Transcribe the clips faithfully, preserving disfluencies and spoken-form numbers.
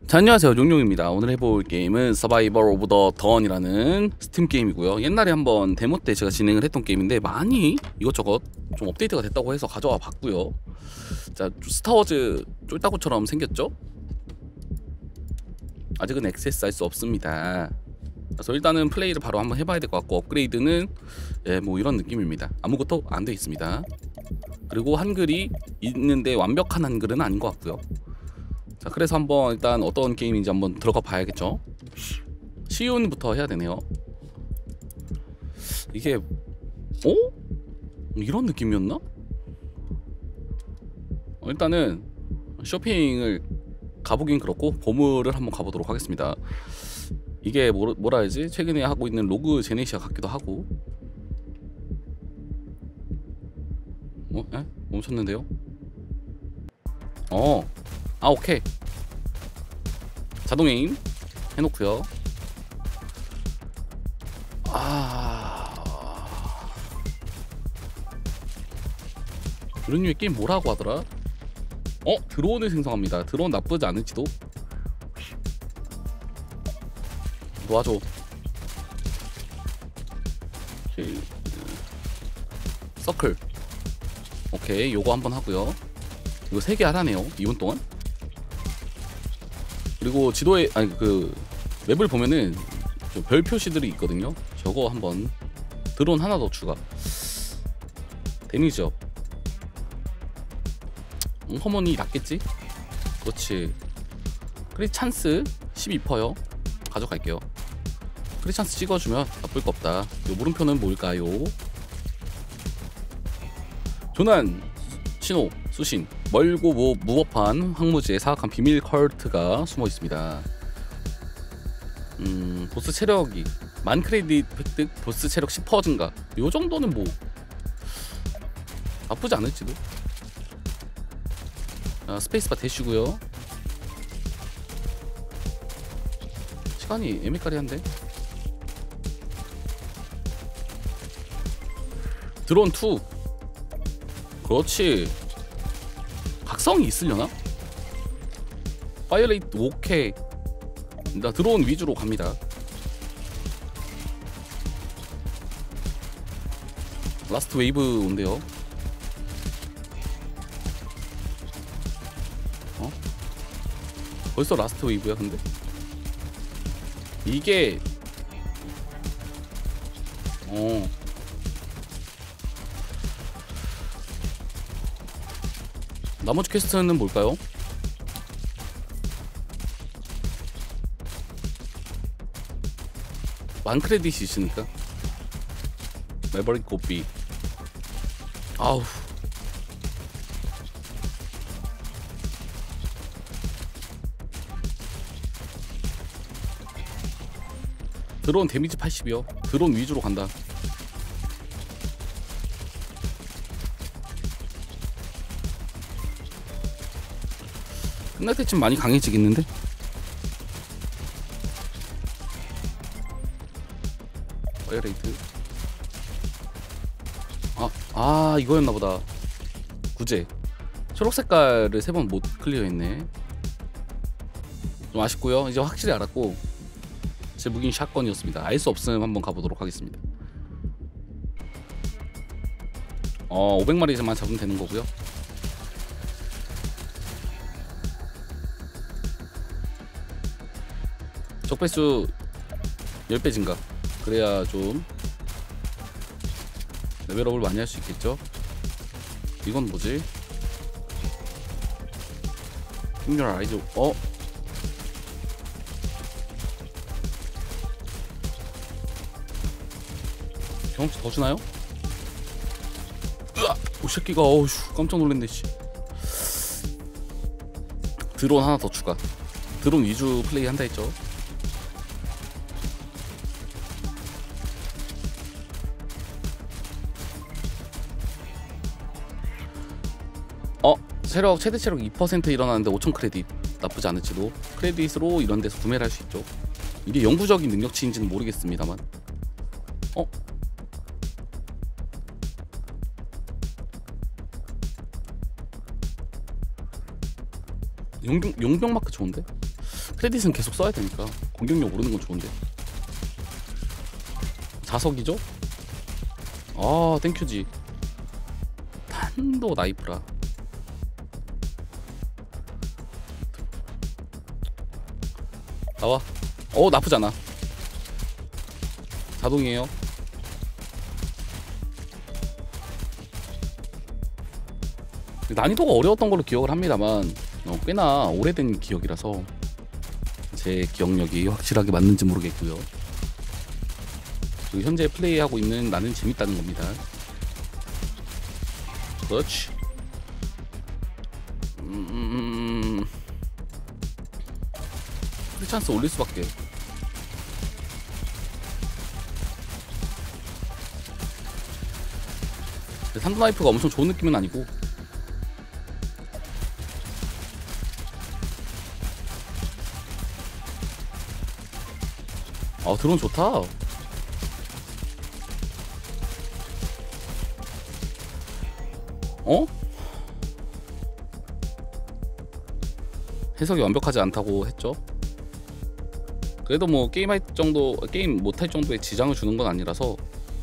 자, 안녕하세요, 용용입니다. 오늘 해볼 게임은 서바이벌 오브 더 던이라는 스팀 게임이고요. 옛날에 한번 데모 때 제가 진행을 했던 게임인데 많이 이것저것 좀 업데이트가 됐다고 해서 가져와 봤고요. 자, 스타워즈 쫄따구처럼 생겼죠? 아직은 액세스할 수 없습니다. 그래서 일단은 플레이를 바로 한번 해봐야 될 것 같고, 업그레이드는 예, 뭐 이런 느낌입니다. 아무것도 안 돼 있습니다. 그리고 한글이 있는데 완벽한 한글은 아닌 것 같고요. 자, 그래서 한번 일단 어떤 게임인지 한번 들어가 봐야겠죠. 쉬운부터 해야 되네요. 이게 어? 이런 느낌이었나? 어, 일단은 쇼핑을 가보긴 그렇고 보물을 한번 가보도록 하겠습니다. 이게 뭐, 뭐라 해야지? 최근에 하고 있는 로그 제네시아 같기도 하고. 어? 에? 멈췄는데요? 어. 아, 오케이. 자동에임 해놓고요. 아, 이런 류의 게임 뭐라고 하더라? 어? 드론을 생성합니다. 드론 나쁘지 않을지도. 도와줘. 오케이. 서클. 오케이, 요거 한번 하고요. 이거 세 개 하라네요, 이 분 동안. 그리고 지도에, 아니 그 맵을 보면은 별 표시들이 있거든요. 저거 한번. 드론 하나 더 추가. 데미지업. 음, 허먼이 낫겠지? 그렇지. 크리 찬스 십이 퍼센트요. 가져갈게요. 크리 찬스 찍어주면 나쁠 거 없다. 요 물음표는 뭘까요? 조난 신호 수신. 멀고 뭐 무법한 황무지에 사악한 비밀 컬트가 숨어 있습니다. 음, 보스 체력이 만 크레딧 획득, 보스 체력 십 퍼센트 증가. 요 정도는 뭐 나쁘지 않을지도. 아, 스페이스바 대쉬고요. 시간이 애매까리한데. 드론 이. 그렇지. 각성이 있으려나? 파이어레이트 오케이. 나 드론 위주로 갑니다. 라스트 웨이브 온대요. 어? 벌써 라스트 웨이브야 근데? 이게 어 나머지 퀘스트는 뭘까요? 만 크레딧이 있으니까. 메버릭 고삐. 아우. 드론 데미지 팔십이요. 드론 위주로 간다. 끝날 때쯤 많이 강해지겠는데? 파이어레이트. 아, 아 이거였나보다. 구제. 초록 색깔을 세 번 못 클리어했네. 좀 아쉽고요. 이제 확실히 알았고, 제 무기는 샷건이었습니다. 알 수 없음 한번 가보도록 하겠습니다. 어, 오백 마리만 잡으면 되는 거고요. 적배수 십 배 증가. 그래야 좀 레벨업을 많이 할 수 있겠죠. 이건 뭐지? 힘줄 아이즈. 어? 경험치 더 주나요? 으악! 오 새끼가. 어휴, 깜짝 놀랐네 씨. 드론 하나 더 추가. 드론 위주 플레이 한다 했죠. 어? 체력 최대 체력 이 퍼센트 일어나는데 오천 크레딧. 나쁘지 않을지도. 크레딧으로 이런 데서 구매를 할 수 있죠. 이게 영구적인 능력치인지는 모르겠습니다만. 어? 용병, 용병 마크 좋은데? 크레딧은 계속 써야 되니까 공격력 오르는 건 좋은데. 자석이죠? 아 땡큐지. 탄도 나이프라. 나와. 어 나쁘잖아. 자동이에요. 난이도가 어려웠던 걸로 기억을 합니다만 어, 꽤나 오래된 기억이라서 제 기억력이 확실하게 맞는지 모르겠고요. 그리고 현재 플레이하고 있는 나는 재밌다는 겁니다. 그렇지. 음... 프리찬스 올릴 수밖에. 산도나이프가 엄청 좋은 느낌은 아니고. 아 드론 좋다. 어? 해석이 완벽하지 않다고 했죠. 그래도 뭐 게임할 정도, 게임 못할 정도의 지장을 주는 건 아니라서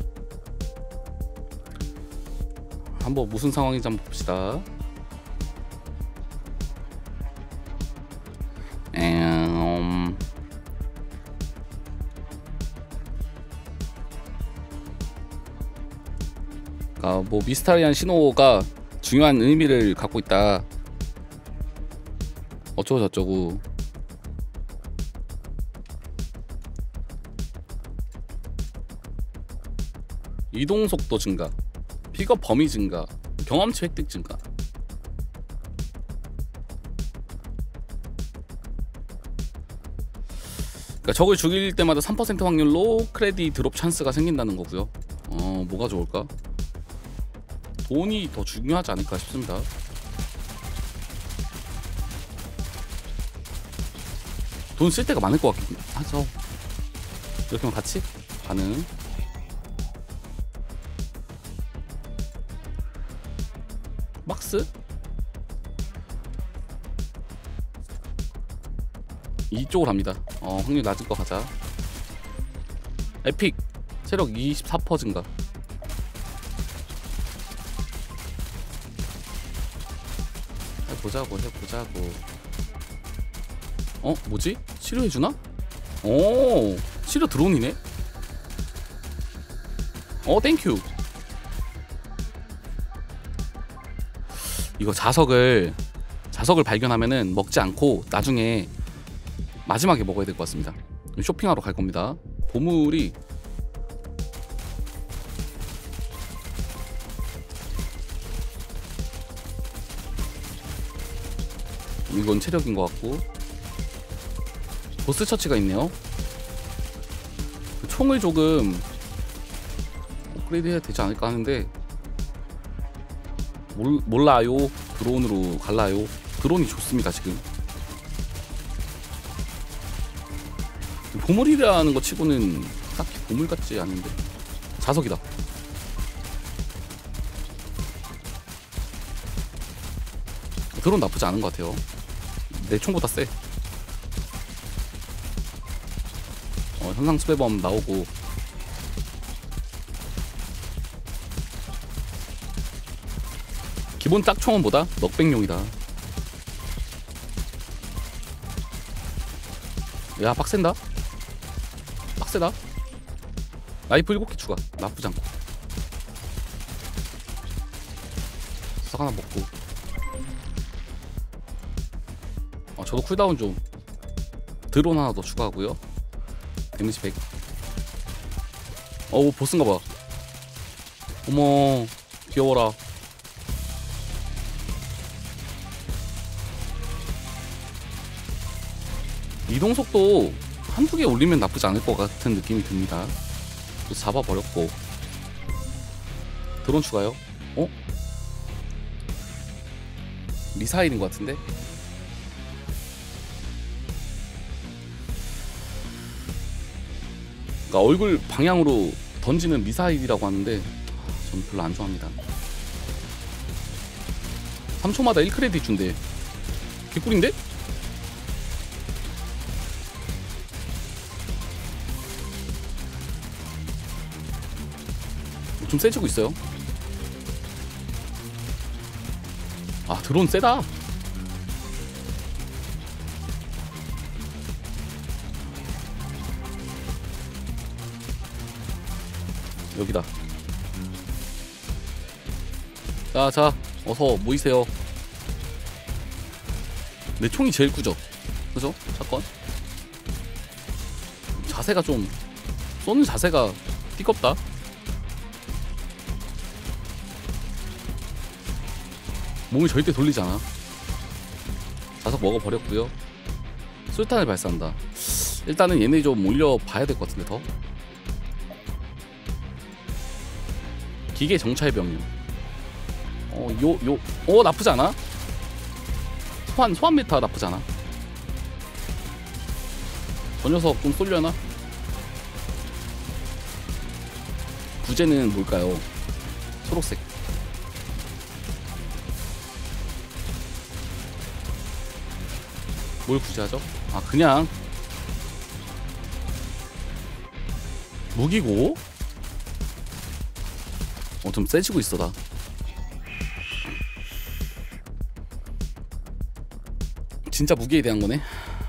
한번 무슨 상황인지 한번 봅시다. 음... 아, 뭐 미스타리안 신호가 중요한 의미를 갖고 있다. 어쩌고 저쩌고. 이동 속도 증가, 픽업 범위 증가, 경험치 획득 증가. 그러니까 적을 죽일 때마다 삼 퍼센트 확률로 크레딧 드롭 찬스가 생긴다는 거고요. 어, 뭐가 좋을까? 돈이 더 중요하지 않을까 싶습니다. 돈 쓸 때가 많을 것 같긴 하죠. 이렇게 하면 같이 가능. 막스? 이쪽으로 갑니다. 어, 확률 낮은 거 가자. 에픽 체력 이십사 퍼센트 증가. 해보자고 해보자고. 어? 뭐지? 치료해주나? 오, 치료 드론이네? 어 땡큐. 이거 자석을 자석을 발견하면은 먹지 않고 나중에 마지막에 먹어야 될 것 같습니다. 쇼핑하러 갈 겁니다. 보물이 이건 체력인 것 같고. 보스 처치가 있네요. 총을 조금 업그레이드 해야 되지 않을까 하는데 몰, 몰라요. 드론으로 갈라요. 드론이 좋습니다 지금. 보물이라는 거 치고는 딱히 보물 같지 않은데. 자석이다. 드론 나쁘지 않은 것 같아요. 내 총보다 세. 어, 현상 수배범 나오고. 기본 짝총은 뭐다? 넉백용이다. 야 빡센다. 빡세다. 라이프 일곱 개 추가. 나쁘지 않고. 싹 하나 먹고. 어, 저도 쿨다운 좀. 드론 하나 더 추가하고요. 데미지 백. 어우 보스인가봐. 어머 귀여워라. 이동속도 한두 개 올리면 나쁘지 않을 것 같은 느낌이 듭니다. 또 잡아버렸고. 드론 추가요? 어? 미사일인 것 같은데? 그러니까 얼굴 방향으로 던지는 미사일이라고 하는데 전 별로 안 좋아합니다. 삼 초마다 일 크레딧 준대. 개꿀인데? 좀 세지고 있어요. 아 드론 세다. 여기다. 자자 어서 모이세요. 내 총이 제일 꾸죠. 그죠? 사건. 자세가 좀 쏘는 자세가 띠껍다. 몸을 절대 돌리지 않아. 자석 먹어버렸고요. 술탄을 발사한다. 일단은 얘네 좀 올려봐야 될 것 같은데 더. 기계 정찰 병력. 어, 요, 요, 어, 나쁘지 않아? 소환, 소환 메타 나쁘지 않아. 저 녀석 좀 쏠려나? 부제는 뭘까요? 초록색. 뭘 구제하죠? 아 그냥 무기고? 어 좀 세지고 있어 나. 진짜 무기에 대한 거네.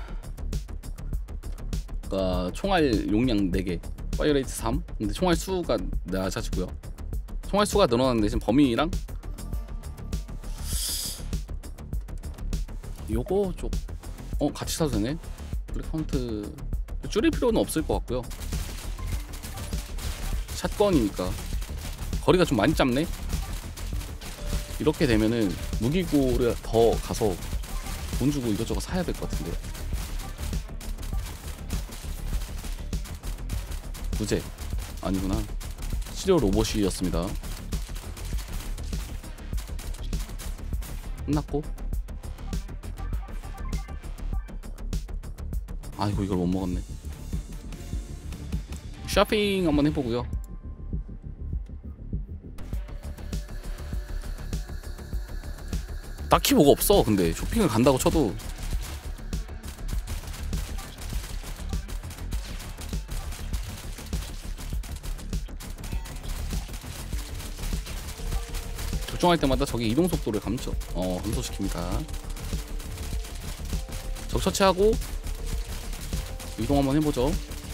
그러니까 총알 용량 네 개, 파이어레이트 삼. 근데 총알 수가 낮아지고요. 총알 수가 늘어나는 대신 범위랑 요거 좀 어 같이 사도 되네. 블랙 카운트 줄일 필요는 없을 것 같고요. 샷건이니까 거리가 좀 많이 짧네. 이렇게 되면은 무기고를 더 가서 돈 주고 이것저것 사야 될 것 같은데. 부제 아니구나. 치료 로봇이었습니다. 끝났고. 아이고 이걸 못 먹었네. 쇼핑 한번 해보고요. 딱히 뭐가 없어. 근데 쇼핑을 간다고 쳐도 적중할 때마다 적의 이동 속도를 감소 어 감소시킵니다. 적 처치하고 이동 한번 해보죠.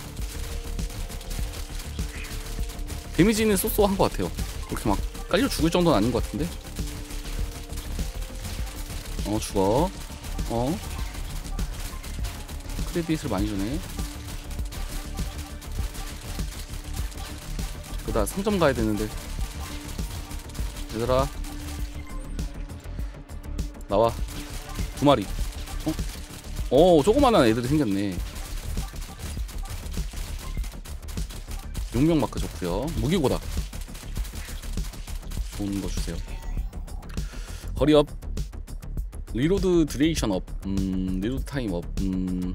데미지는 쏘쏘한 것 같아요. 그렇게 막 깔려 죽을 정도는 아닌 것 같은데. 어 죽어. 어 크레딧을 많이 주네. 그다 상점 가야 되는데. 얘들아 나와. 두 마리. 어? 어 조그만한 애들이 생겼네. 용명 마크 좋고요. 무기고다. 좋은 거 주세요. 거리 업. 리로드 드레이션 업. 음, 리로드 타임 업. 음.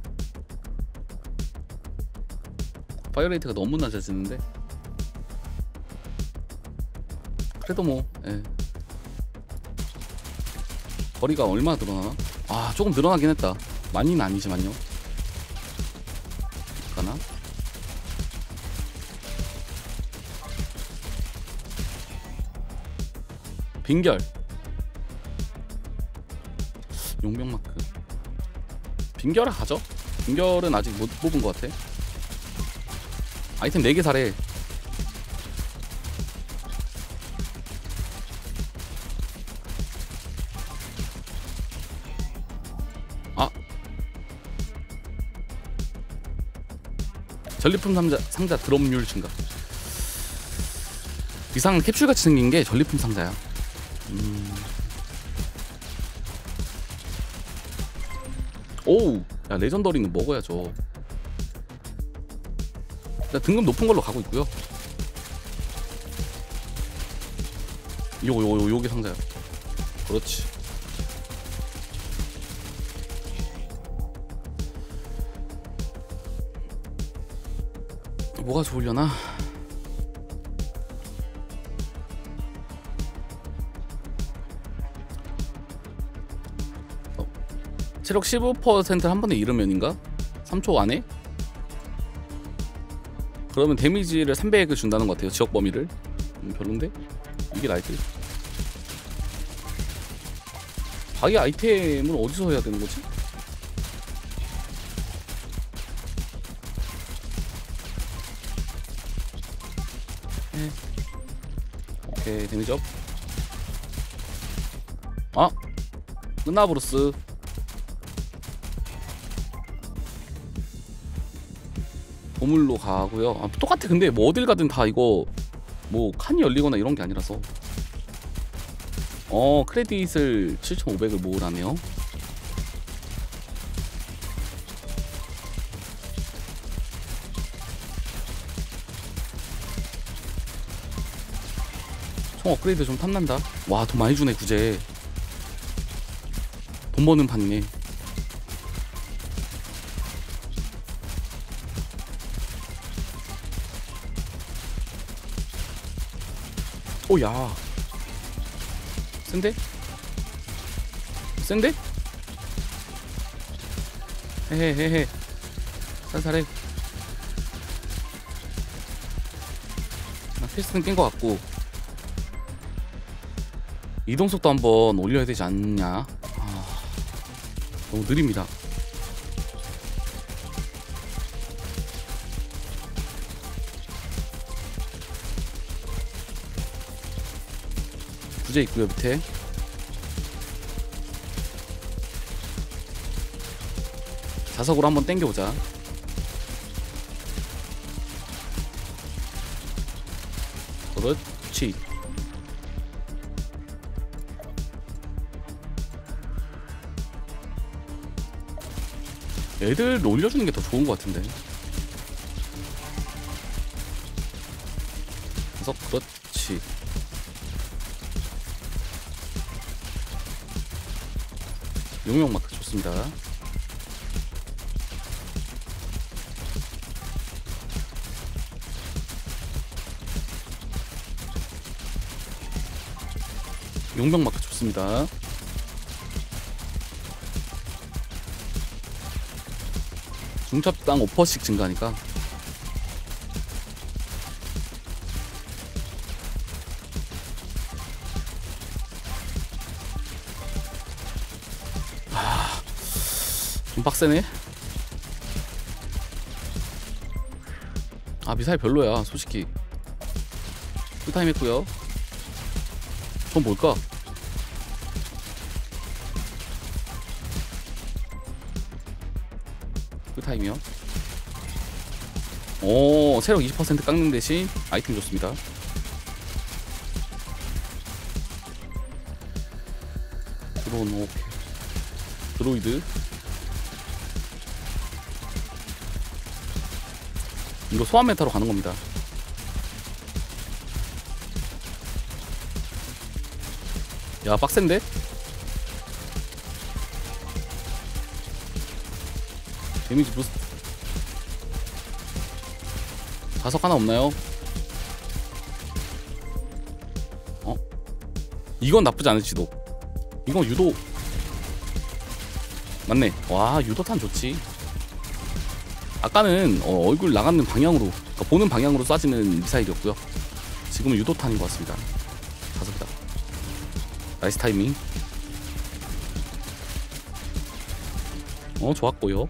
파이어 레이트가 너무 낮아지는데. 그래도 뭐, 예. 거리가 얼마나 늘어나나? 아, 조금 늘어나긴 했다. 많이는 아니지만요. 가나? 빙결. 용병 마크. 빙결을 가죠? 빙결은 아직 못 뽑은 것 같아. 아이템 네 개 사래. 아 전리품 상자, 상자 드롭률 증가. 이상한 캡슐같이 생긴게 전리품 상자야. 음. 오우 야 레전더리는 먹어야죠. 일단 등급 높은 걸로 가고 있고요. 요거 요거 요, 요게 상자야. 그렇지. 뭐가 좋으려나? 어. 체력 십오 퍼센트를 한 번에 잃으면인가? 삼 초 안에? 그러면 데미지를 삼백을 준다는 것 같아요. 지역 범위를. 음, 별론데? 이게 나이트? 바위 아이템을 어디서 해야 되는 거지? 네. 오케이, 데미지업. 아! 끝나버렸어. 보물로 가고요. 아, 똑같아. 근데 뭐 어딜 가든 다 이거 뭐 칸이 열리거나 이런 게 아니라서. 어, 크레딧을 칠천오백을 모으라네요. 총 업그레이드 좀 탐난다. 와, 돈 많이 주네. 구제 돈 버는 판이네. 오야, 센데? 센데? 헤헤헤헤, 살살해. 나 필스는 깬 것 같고 이동속도 한번 올려야 되지 않냐. 아, 너무 느립니다. 구제 있고요. 밑에 자석으로 한번 당겨보자. 그렇지. 애들 올려주는 게 더 좋은 것 같은데. 자석, 그렇지. 용역 마크 좋습니다. 용병 마크 좋습니다. 중첩당 오 퍼센트씩 증가하니까. 아, 좀 빡세네. 아, 미사일 별로야 솔직히. 풀타임 했고요. 전 뭘까? 풀타임이요. 오, 체력 이십 퍼센트 깎는 대신 아이템 좋습니다. 드론. 오케이. 드로이드. 이거 소환 메타로 가는 겁니다. 야, 빡센데? 데미지 부스트. 자석 하나 없나요? 어? 이건 나쁘지 않을지도. 이건 유도 맞네. 와, 유도탄 좋지. 아까는 어, 얼굴 나가는 방향으로, 그러니까 보는 방향으로 쏴지는 미사일이었고요. 지금은 유도탄인 것 같습니다. 자석이다. 나이스 타이밍. 어, 좋았고요.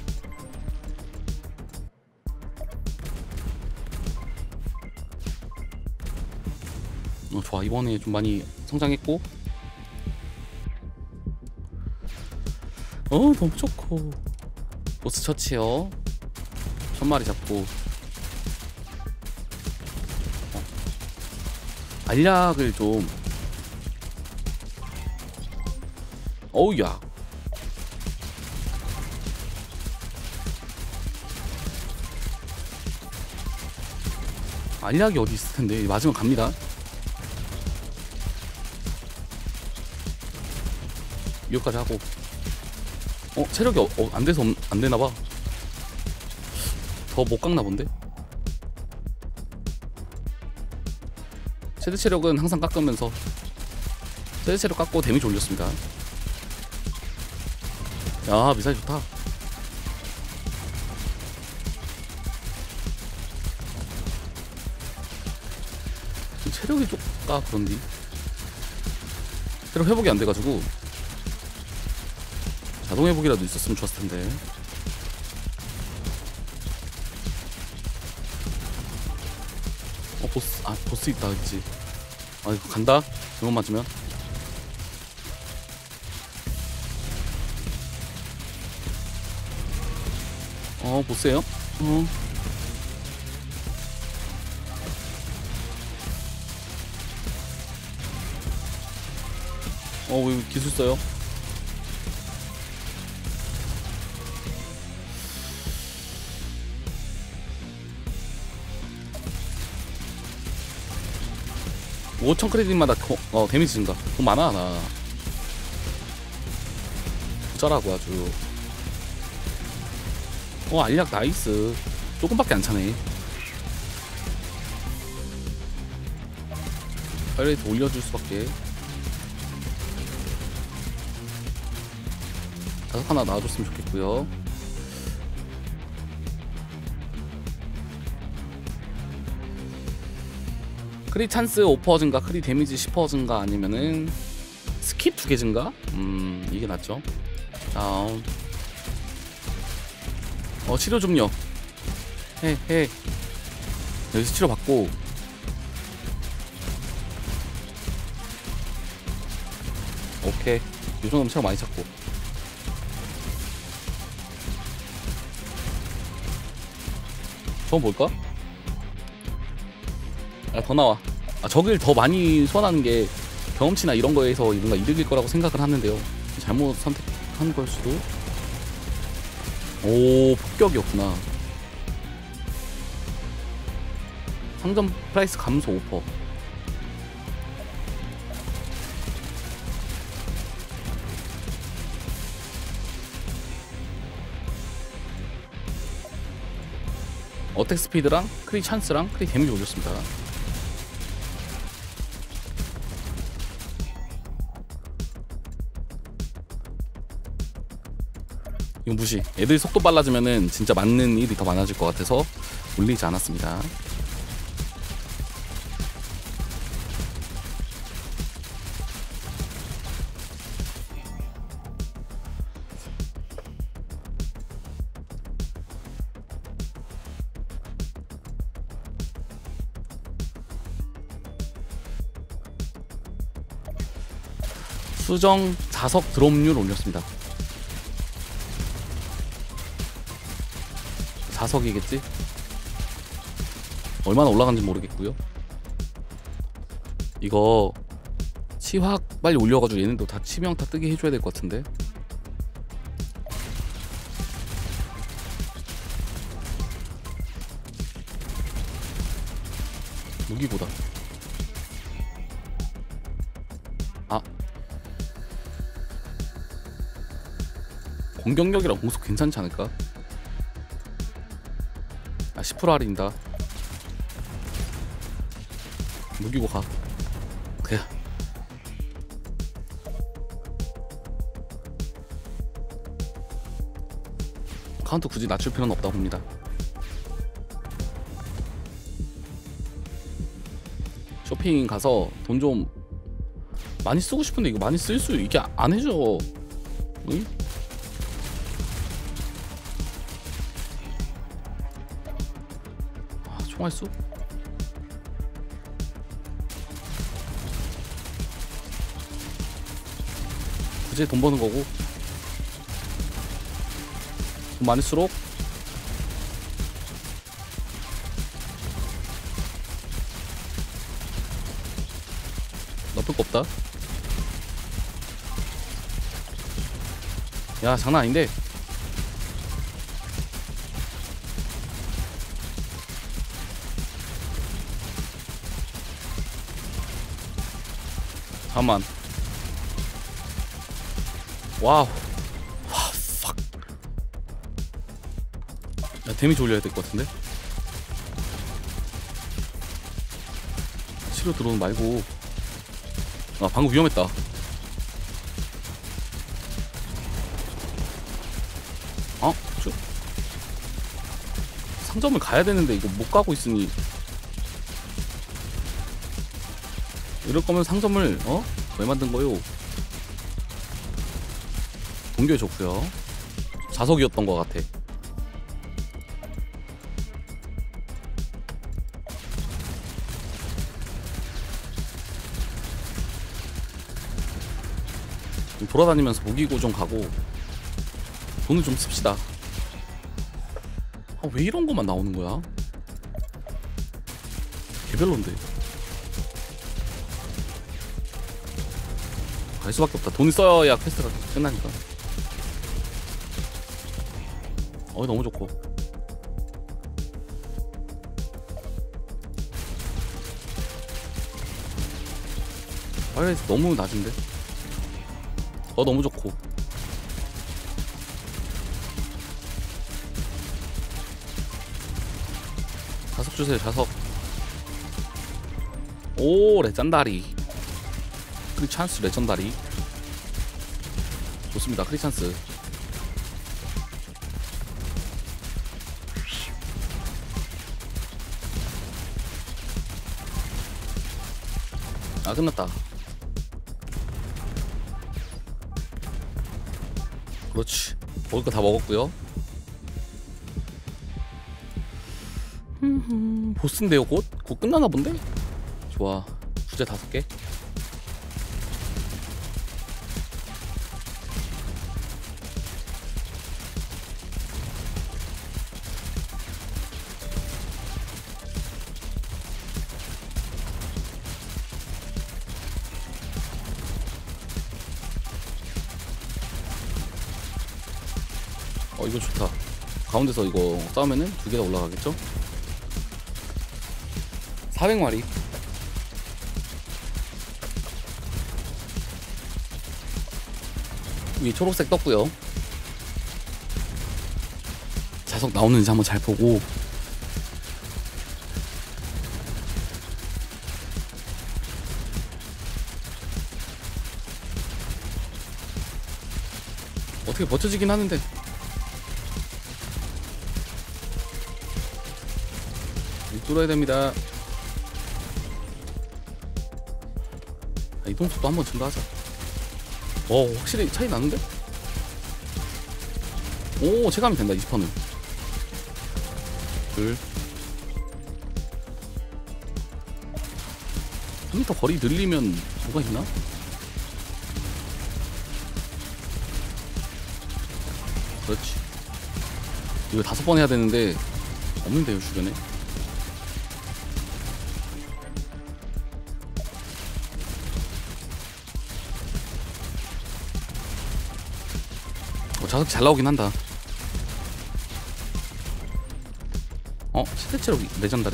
어, 좋아. 이번에 좀 많이 성장했고. 어, 너무 좋고. 보스 처치요. 천 마리 잡고. 어. 알약을 좀. 어우야. 알약이 어디 있을 텐데. 맞으면 갑니다. 이거까지 하고. 어, 체력이 어, 어, 안 돼서 안 되나 봐. 더 못 깎나 본데. 최대 체력은 항상 깎으면서 최대 체력 깎고 데미지 올렸습니다. 야, 미사일 좋다. 최대 체력이 쪼까 그런디. 체력 회복이 안 돼가지고 자동 회복이라도 있었으면 좋았을 텐데. 어 보스 아 보스 있다 그치. 아 이거 간다. 잘못 맞으면. 어 보스예요? 어. 어 왜 기술 써요? 오천 크레딧마다 거, 어 데미지 증가. 돈 많아 나. 부자라고 아주. 어 알약 나이스. 조금밖에 안 차네. 빨리 더 올려줄 수밖에. 다섯 하나 나와줬으면 좋겠고요. 크리 찬스 오 퍼센트 증가, 크리 데미지 십 퍼센트 증가, 아니면은 스킵 두 개 증가? 음 이게 낫죠. 다운. 어 치료 좀요. 해 해. 여기서 치료 받고. 오케이. 이 정도면 체력 많이 찾고. 저건 뭘까? 아, 더 나와. 아, 저길 더 많이 소환하는 게 경험치나 이런 거에서 뭔가 이득일 거라고 생각을 하는데요. 잘못 선택한 걸 수도. 오, 폭격이었구나. 상점 프라이스 감소 오 퍼센트. 어택 스피드랑 크리 찬스랑 크리 데미지 올렸습니다. 이거 무시. 애들 속도 빨라지면은 진짜 맞는 일이 더 많아질 것 같아서 올리지 않았습니다. 수정 자석 드롭률 올렸습니다. 자석이겠지? 얼마나 올라간지 모르겠고요. 이거 치확 빨리 올려가지고 얘네도 다 치명타 뜨게 해줘야 될 것 같은데. 무기보다 아 공격력이랑 공속 괜찮지 않을까? 아 십 퍼센트 할인이다. 무기고 가. 그래. 카운트 굳이 낮출 필요는 없다고 봅니다. 쇼핑 가서 돈 좀 많이 쓰고 싶은데 이거 많이 쓸 수 이게 안 해줘. 응? 아, 총알수? 그제 돈 버는 거고. 돈 많이 쓸수록 나쁠 거 없다. 야 장난 아닌데. 잠깐만. 와우. 와 팍. 야 데미지 올려야 될 것 같은데. 치료 들어오는 말고. 아 방금 위험했다. 어? 저... 상점을 가야 되는데 이거 못 가고 있으니 이럴 거면 상점을 어? 왜 만든 거요? 동교에 좋고요. 자석이었던 것 같아. 돌아다니면서 무기고 좀 가고 돈을 좀 씁시다. 아, 왜 이런 것만 나오는 거야? 개별론데. 갈 수밖에 없다. 돈을 써야 퀘스트가 끝나니까. 어이 너무 좋고. 아 너무 낮은데. 어 너무 좋고. 자석 주세요. 자석. 오 레전다리. 크리찬스 레전다리. 좋습니다. 크리찬스. 아 끝났다. 그렇지. 먹을 거 다 먹었고요. 보스인데요 곧? 곧 끝나나 본데? 좋아. 주제 다섯 개. 어 이거 좋다. 가운데서 이거 싸우면은 두 개 다 올라가겠죠? 사백 마리. 위에 초록색 떴고요. 자석 나오는지 한번 잘 보고. 어떻게 버텨지긴 하는데. 뚫어야 됩니다. 아, 이동속도 한번 증가하자. 어 확실히 차이 나는데? 오 체감이 된다. 이십 퍼센트는 둘. 좀 더 거리 늘리면 뭐가 있나? 그렇지. 이거 다섯 번 해야 되는데 없는데요 주변에. 어, 자석 잘 나오긴 한다. 어? 시대체로 레전다리?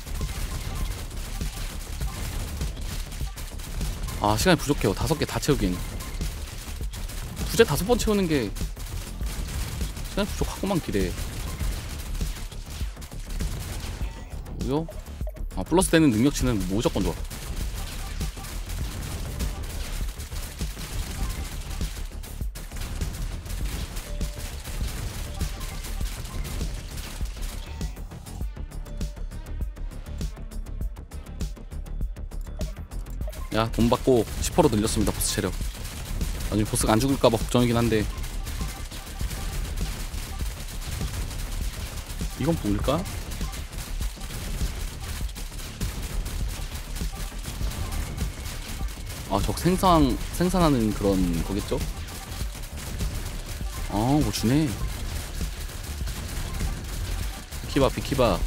아 시간이 부족해요. 다섯 개 다 채우긴. 부재 다섯 번 채우는 게 시간이 부족하고만 기대. 뭐요? 아 플러스 되는 능력치는 무조건 좋아. 야 돈 받고 십 퍼센트 늘렸습니다. 보스 체력. 나중에 보스가 안 죽을까봐 걱정이긴 한데. 이건 뭘까? 아 적 생산 생산하는 그런 거겠죠? 아 뭐 주네. 비키바 비키바.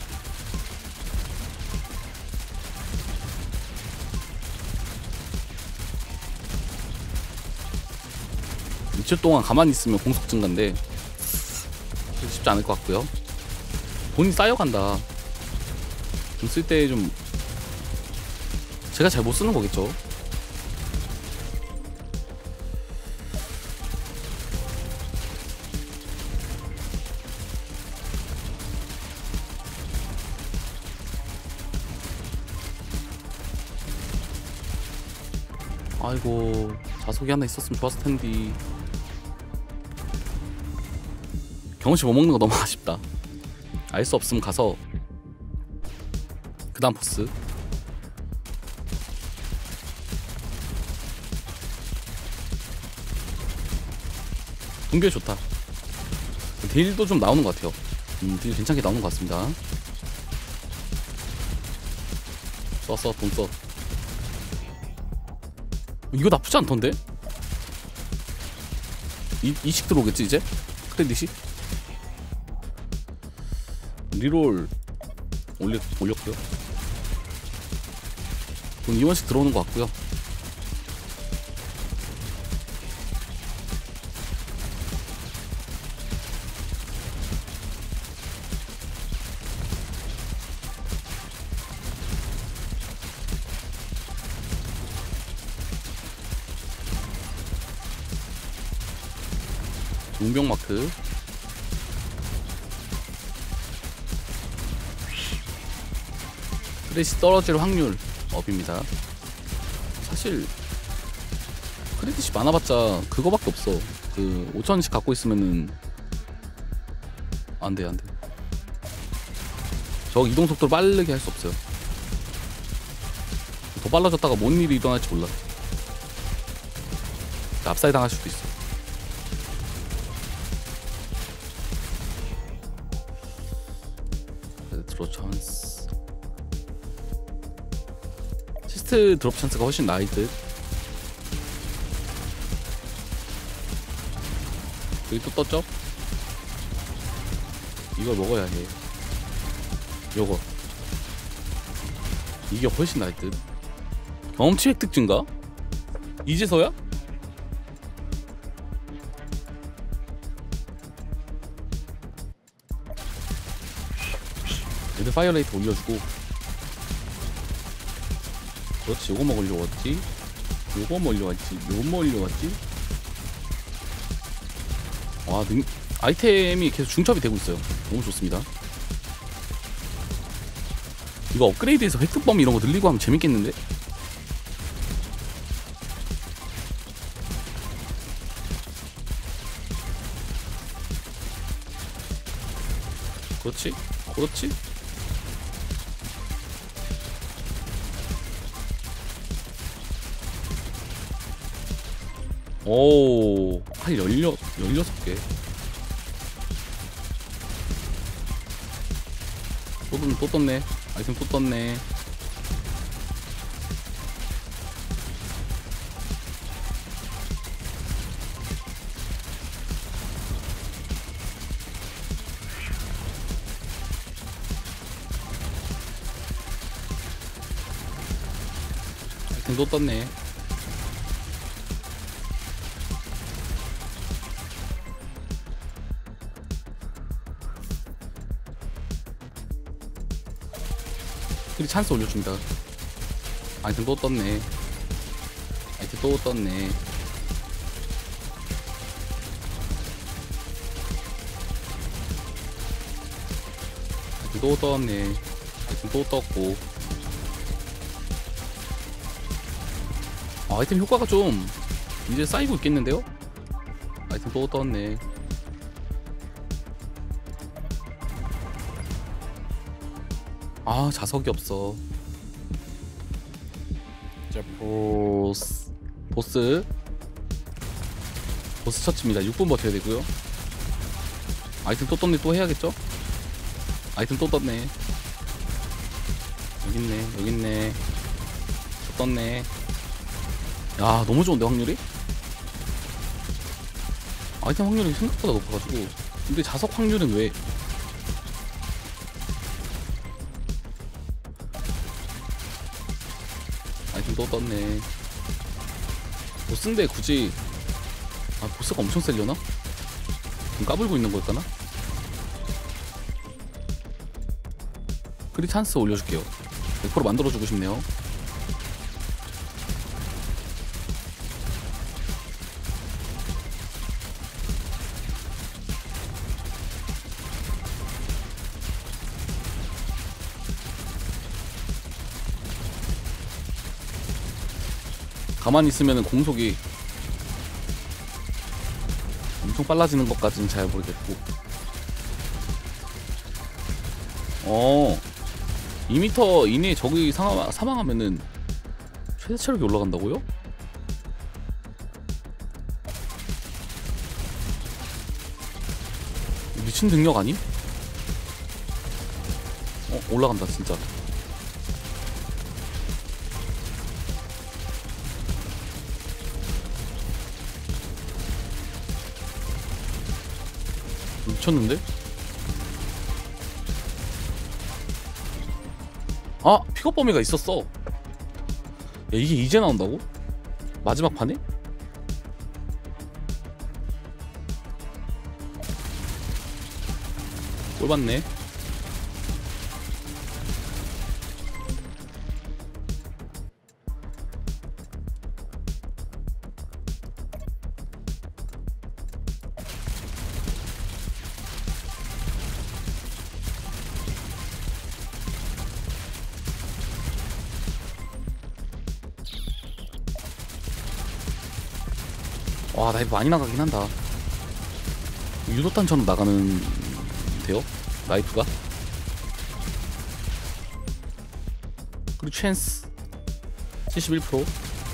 이틀 동안 가만히 있으면 공속 증가인데 쉽지 않을 것 같고요. 돈이 쌓여간다. 좀 쓸 때 좀 제가 잘 못 쓰는 거겠죠. 아이고 자석이 하나 있었으면 좋았을 텐데. 경험치 못 먹는 거 너무 아쉽다. 알 수 없으면 가서 그 다음 보스. 동결 좋다. 딜도 좀 나오는 것 같아요. 음, 딜 괜찮게 나오는 것 같습니다. 써써 돈 써. 이거 나쁘지 않던데? 이, 이식 들어오겠지 이제? 크레딧이? 리롤 올려, 올렸고요. 돈 이 원씩 들어오는 것 같고요. 용병마크 크레딧이 떨어질 확률 업입니다. 사실 크레딧이 많아봤자 그거밖에 없어. 그 오천원씩 갖고 있으면은 안돼 안돼. 저 이동속도를 빠르게 할 수 없어요. 더 빨라졌다가 뭔 일이 일어날지 몰라. 압살 당할 수도 있어. 드롭 찬스. 시스트 드롭 찬스가 훨씬 나을 듯. 여기 또 떴죠? 이걸 먹어야 해. 요거 이게 훨씬 나을 듯. 경험치 획득 증가? 이제서야? 얘들 파이어레이트 올려주고. 그렇지. 요거 먹으려고 왔지. 요거 먹으려고 왔지. 요거 먹으려고 왔지. 와, 능... 아이템이 계속 중첩이 되고 있어요. 너무 좋습니다. 이거 업그레이드해서 획득 범위 이런 거 늘리고 하면 재밌겠는데? 그렇지? 그렇지? 오, 한 열여, 열여섯 개. 또, 또 떴네. 아이템 또 떴네. 아이템 또 떴네. 그리 찬스 올려줍니다. 아이템 또 떴네. 아이템 또 떴네. 아이템 또 떴네. 아이템 또 떴고. 아, 아이템 효과가 좀 이제 쌓이고 있겠는데요? 아이템 또 떴네. 아, 자석이 없어. 자, 보스 보스 보스 처치입니다. 육 분 버텨야 되고요. 아이템 또 떴네. 또 해야겠죠? 아이템 또 떴네. 여기 있네. 여기 있네. 또 떴네. 야, 너무 좋은데 확률이? 아이템 확률이 생각보다 높아가지고. 근데 자석 확률은 왜? 아이템 또 떴네. 보스인데 굳이. 아, 보스가 엄청 세려나? 좀 까불고 있는 걸까나? 그리 찬스 올려줄게요. 백 퍼센트 만들어주고 싶네요. 가만히 있으면 공속이 엄청 빨라지는 것까지는 잘 모르겠고. 어, 이 미터 이내에 적이 사망, 사망하면은 최대 체력이 올라간다고요? 미친 능력 아님? 어 올라간다 진짜. 미쳤는데? 아! 픽업 범위가 있었어. 야 이게 이제 나온다고? 마지막 판에? 꼴봤네. 와 나이프 많이 나가긴 한다. 유도탄처럼 나가는데요? 나이프가? 그리고 찬스 칠십일 퍼센트.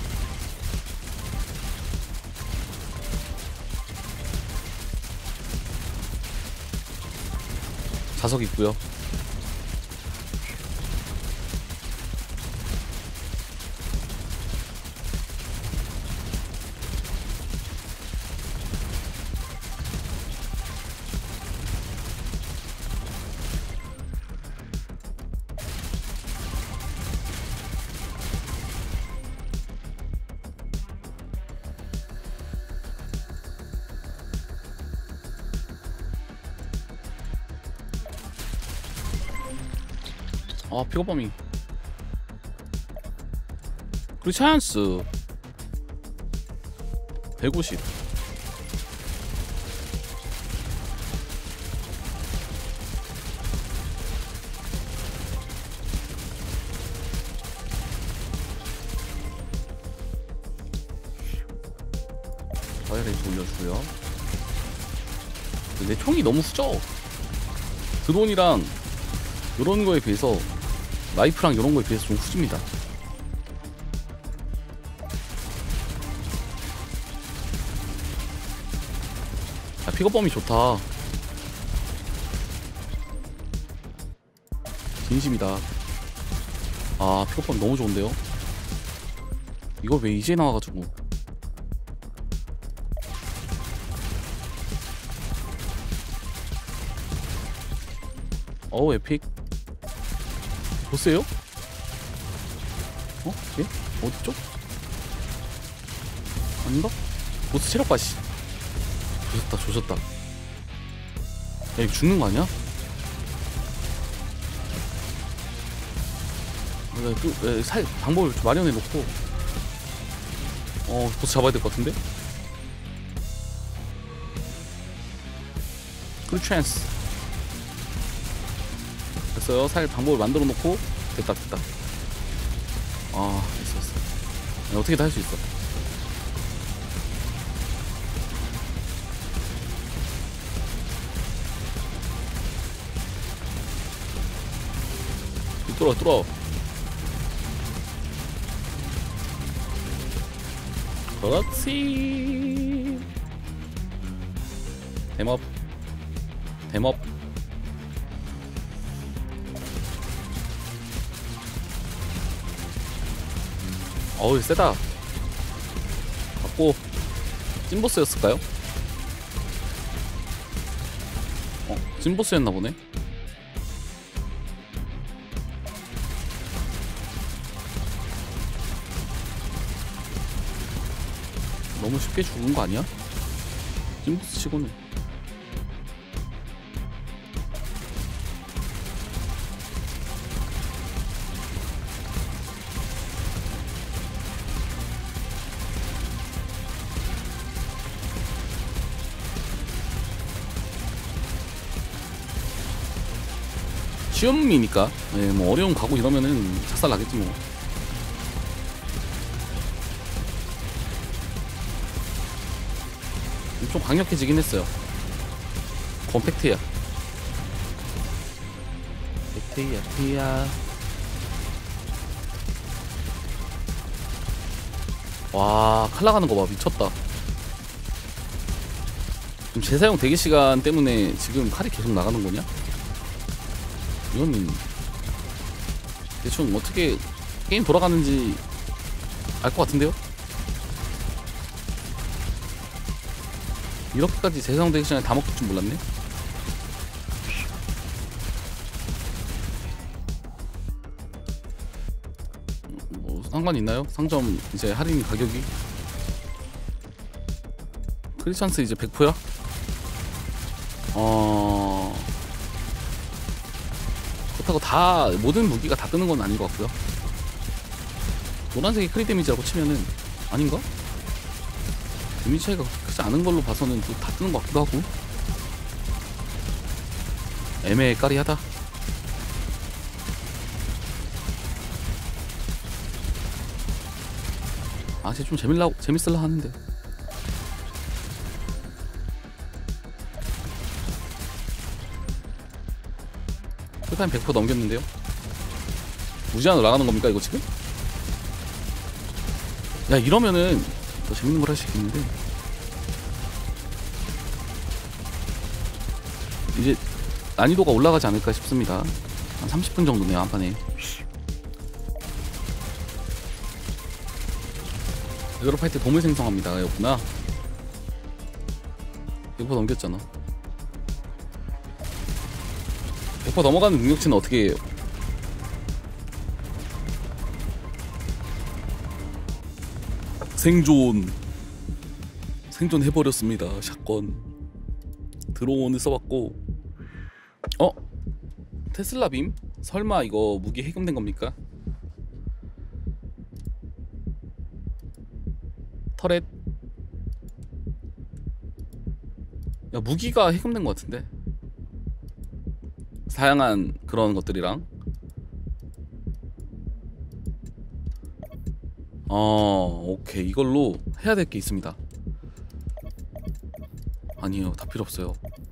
자석 있고요. 아 픽업 범위. 그리고 찬스 백오십. 파이어레이트 올려주고요. 내 총이 너무 후져. 드론이랑 요런 거에 비해서, 라이프랑 요런 거에 비해서 좀 후집니다. 아, 픽업범이 좋다. 진심이다. 아 픽업범 너무 좋은데요? 이걸 왜 이제 나와가지고. 어우 에픽. 보스예요? 어? 예? 어딨죠? 아닌가? 보스 체력과 씨. 조졌다 조졌다. 야 이거 죽는 거 아니야? 그, 살 방법을 좀 마련해 놓고 어 보스 잡아야 될 것 같은데? 그 찬스 됐어요. 살 방법을 만들어 놓고 됐다 됐다. 아 있어 있어. 어떻게든 할 수 있어. 뚫어 뚫어. 그렇지. 댐업 댐업. 어우 세다. 갖고 찐보스였을까요? 어 찐보스였나 보네. 너무 쉽게 죽은 거 아니야? 찐보스 치고는. 시험이니까 네, 뭐 어려운 과고 이러면은 작살 나겠지 뭐. 좀 강력해지긴 했어요. 컴팩트야. 팩트야 트야. 와 칼 나가는 거 봐. 미쳤다. 지금 재사용 대기 시간 때문에 지금 칼이 계속 나가는 거냐? 이거는 대충 어떻게 게임 돌아가는지 알 것 같은데요? 이렇게까지 재사용 대기 시간에 다 먹을 줄 몰랐네? 뭐 상관 있나요? 상점 이제 할인 가격이 크리스찬스 이제 백 퍼센트야? 어... 그렇다고 다 모든 무기가 다 뜨는 건 아닌 것 같고요. 노란색이 크리 데미지라고 치면은 아닌가? 데미지 차이가 크지 않은 걸로 봐서는 또 다 뜨는 것 같기도 하고 애매해 까리하다. 아, 쟤 좀 재밌라 재밌을라 하는데. 풀타임 백 퍼센트 넘겼는데요? 무제한으로 나가는 겁니까 이거 지금? 야, 이러면은 더 재밌는 걸 할 수 있겠는데. 이제 난이도가 올라가지 않을까 싶습니다. 한 삼십 분 정도네요 한판에. 여러 파이트 보물 생성합니다. 였구나. 백 퍼센트 넘겼잖아. 백 퍼센트 넘어가는 능력치는 어떻게 해요? 생존 생존 해버렸습니다. 샷건 드론을 써봤고. 어? 테슬라 빔? 설마 이거 무기 해금된 겁니까? 터렛? 야, 무기가 해금된 것 같은데? 다양한 그런 것들이랑. 어, 오케이. 이걸로 해야 될 게 있습니다. 아니에요, 다 필요 없어요.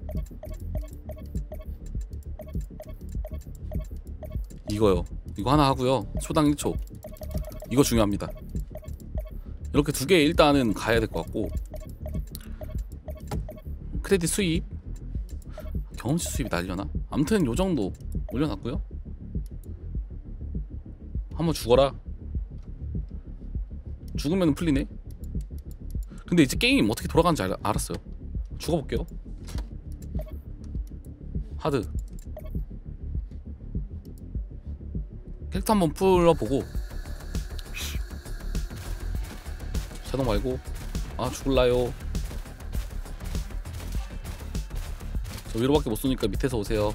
이거요. 이거 하나 하고요. 초당 일 초. 이거 중요합니다. 이렇게 두 개 일단은 가야 될 것 같고. 크레딧 수입, 경험치 수입이 날려나? 아무튼 요 정도 올려놨고요. 한번 죽어라. 죽으면 풀리네. 근데 이제 게임 어떻게 돌아가는지 알, 알았어요. 죽어볼게요. 하드 캐릭터 한번 풀어보고. 자동 말고. 아, 죽을라요. 저 위로밖에 못 쏘니까 밑에서 오세요.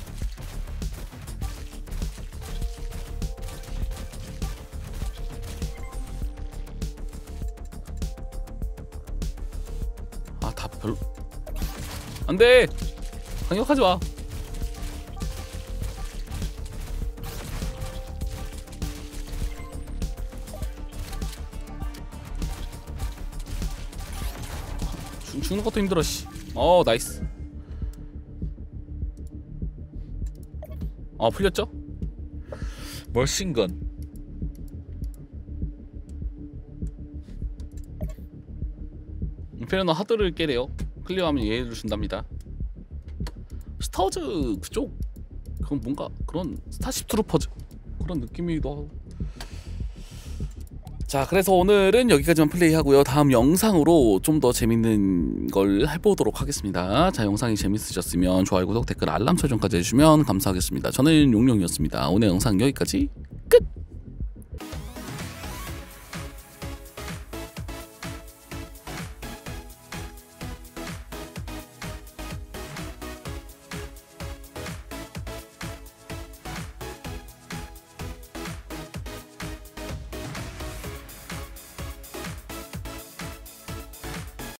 아, 다 별로. 안돼! 강력하지마. 죽는 것도 힘들어. 씨. 어, 나이스. 어, 풀렸죠? 머신건. 임페리너 하드를 깨래요. 클리어하면 예의를 준답니다. 스타워즈 그쪽, 그건 뭔가 그런 스타쉽 트루퍼즈 그런 느낌이기도 하고. 자, 그래서 오늘은 여기까지만 플레이하고요. 다음 영상으로 좀 더 재밌는 걸 해보도록 하겠습니다. 자, 영상이 재밌으셨으면 좋아요, 구독, 댓글, 알람 설정까지 해주시면 감사하겠습니다. 저는 용용이었습니다. 오늘 영상 여기까지.